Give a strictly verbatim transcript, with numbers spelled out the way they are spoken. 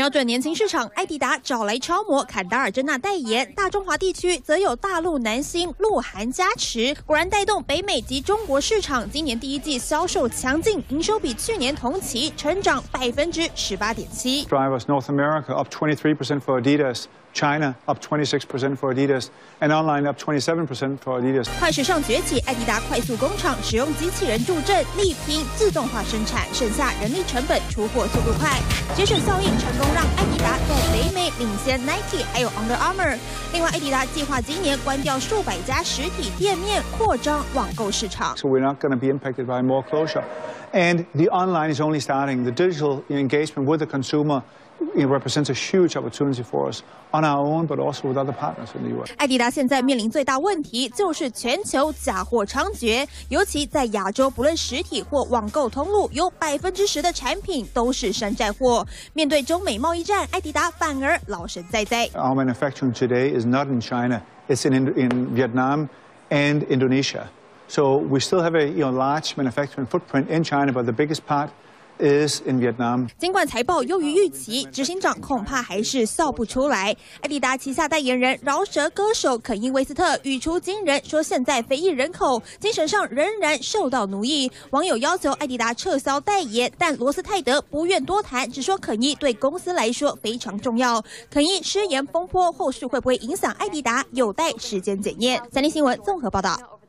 瞄准年轻市场，艾迪达找来超模坎达尔珍娜代言，大中华地区则有大陆男星鹿晗加持，果然带动北美及中国市场今年第一季销售强劲，营收比去年同期成长百分之十八点七。 Drivers North America up twenty-three percent for Adidas. China up twenty-six percent for Adidas, and online up twenty-seven percent for Adidas. 快时尚崛起，艾迪达快速工厂使用机器人助阵，力拼自动化生产，省下人力成本，出货速度快，节省效应成功让艾迪达在北美领先 Nike 还有 Under Armour。另外，艾迪达计划今年关掉数百家实体店面，扩张网购市场。 So we're not going to be impacted by more closure, and the online is only starting. The digital engagement with the consumer. It represents a huge opportunity for us on our own, but also with other partners in the U S. 艾迪达现在面临最大问题就是全球假货猖獗，尤其在亚洲，不论实体或网购通路，有百分之十的产品都是山寨货。面对中美贸易战，艾迪达反而老神在在。 Our manufacturing today is not in China; it's in in Vietnam and Indonesia. So we still have a you know large manufacturing footprint in China, but the biggest part. Is in Vietnam. 尽管财报优于预期，执行长恐怕还是笑不出来。艾迪达旗下代言人饶舌歌手肯伊·威斯特语出惊人，说现在非裔人口精神上仍然受到奴役。网友要求艾迪达撤销代言，但罗斯泰德不愿多谈，只说肯伊对公司来说非常重要。肯伊失言风波后续会不会影响艾迪达，有待时间检验。三立新闻综合报道。